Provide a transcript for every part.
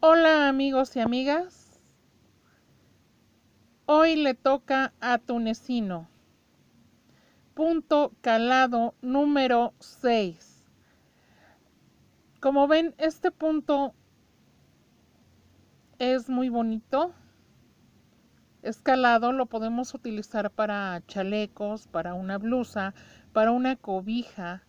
Hola amigos y amigas, hoy le toca a Tunecino, punto calado número 6. Como ven, este punto es muy bonito, es calado, lo podemos utilizar para chalecos, para una blusa, para una cobija,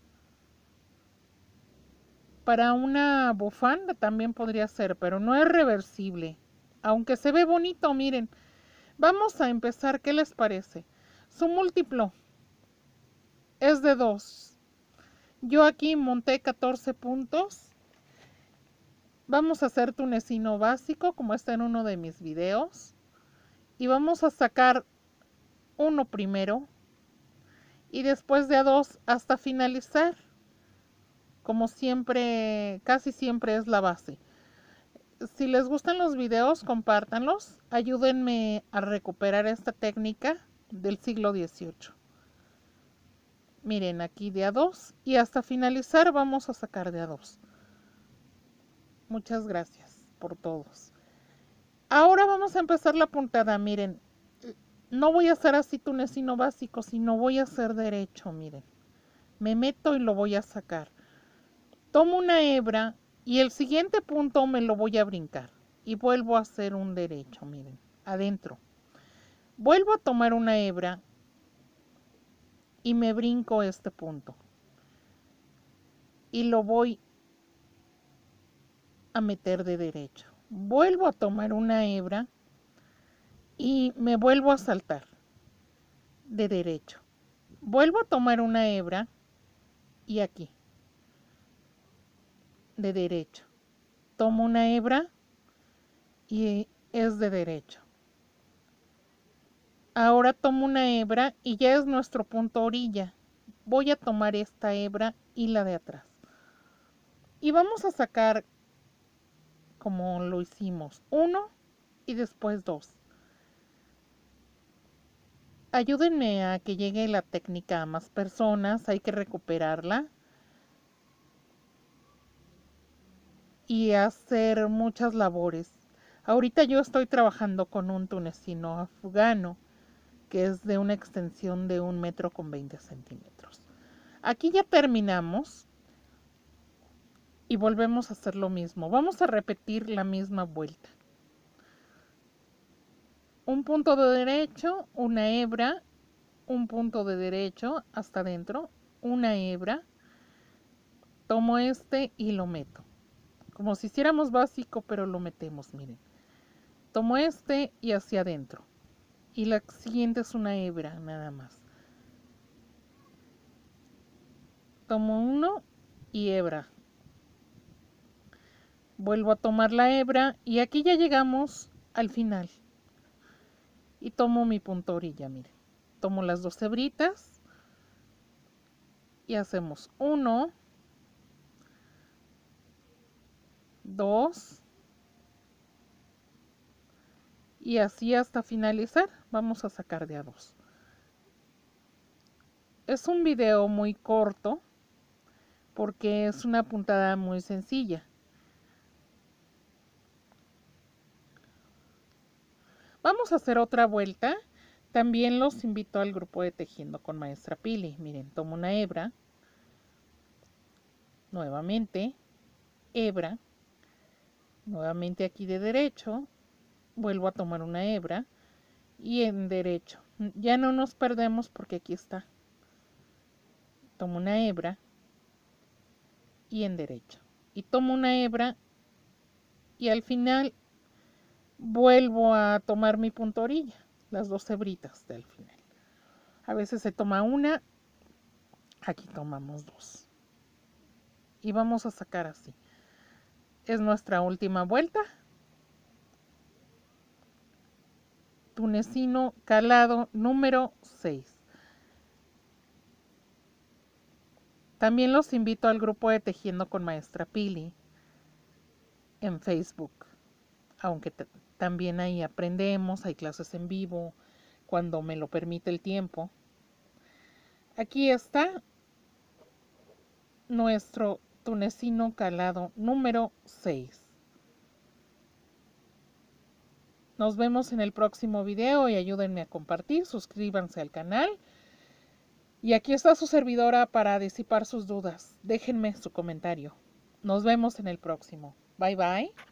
para una bufanda también podría ser, pero no es reversible, aunque se ve bonito. Miren, vamos a empezar, ¿qué les parece? Su múltiplo es de 2. Yo aquí monté 14 puntos. Vamos a hacer tunecino básico, como está en uno de mis videos. Y vamos a sacar uno primero. Y después de a 2 hasta finalizar. Como siempre, casi siempre es la base. Si les gustan los videos, compártanlos. Ayúdenme a recuperar esta técnica del siglo XVIII. Miren, aquí de a 2 y hasta finalizar vamos a sacar de a 2. Muchas gracias por todos. Ahora vamos a empezar la puntada. Miren, no voy a hacer así tunecino básico, sino voy a hacer derecho. Miren, me meto y lo voy a sacar. Tomo una hebra y el siguiente punto me lo voy a brincar. Y vuelvo a hacer un derecho, miren, adentro. Vuelvo a tomar una hebra y me brinco este punto. Y lo voy a meter de derecho. Vuelvo a tomar una hebra y me vuelvo a saltar de derecho. Vuelvo a tomar una hebra y aquí, de derecho. Tomo una hebra y es de derecho. Ahora tomo una hebra y ya es nuestro punto orilla. Voy a tomar esta hebra y la de atrás. Y vamos a sacar como lo hicimos, 1 y después 2. Ayúdenme a que llegue la técnica a más personas, hay que recuperarla y hacer muchas labores. Ahorita yo estoy trabajando con un tunecino afgano que es de una extensión de 1,20 m. Aquí ya terminamos y volvemos a hacer lo mismo. Vamos a repetir la misma vuelta. Un punto de derecho, una hebra, un punto de derecho hasta adentro, una hebra, tomo este y lo meto. Como si hiciéramos básico, pero lo metemos, miren. Tomo este y hacia adentro. Y la siguiente es una hebra, nada más. Tomo uno y hebra. Vuelvo a tomar la hebra y aquí ya llegamos al final. Y tomo mi punto orilla, miren. Tomo las 2 hebritas y hacemos 1, 2 y así hasta finalizar. Vamos a sacar de a 2. Es un video muy corto porque es una puntada muy sencilla. Vamos a hacer otra vuelta. También los invito al grupo de Tejiendo con Maestra Pili. Miren, tomo una hebra, nuevamente, hebra, nuevamente aquí de derecho, vuelvo a tomar una hebra y en derecho. Ya no nos perdemos porque aquí está. Tomo una hebra y en derecho. Y tomo una hebra y al final vuelvo a tomar mi punto orilla, las 2 hebritas del final. A veces se toma una, aquí tomamos 2. Y vamos a sacar así. Es nuestra última vuelta. Tunecino calado número 6. También los invito al grupo de Tejiendo con Maestra Pili en Facebook, aunque también ahí aprendemos, hay clases en vivo, cuando me lo permite el tiempo. Aquí está nuestro tunecino calado número 6. Nos vemos en el próximo video y ayúdenme a compartir, suscríbanse al canal. Y aquí está su servidora para disipar sus dudas. Déjenme su comentario. Nos vemos en el próximo. Bye bye.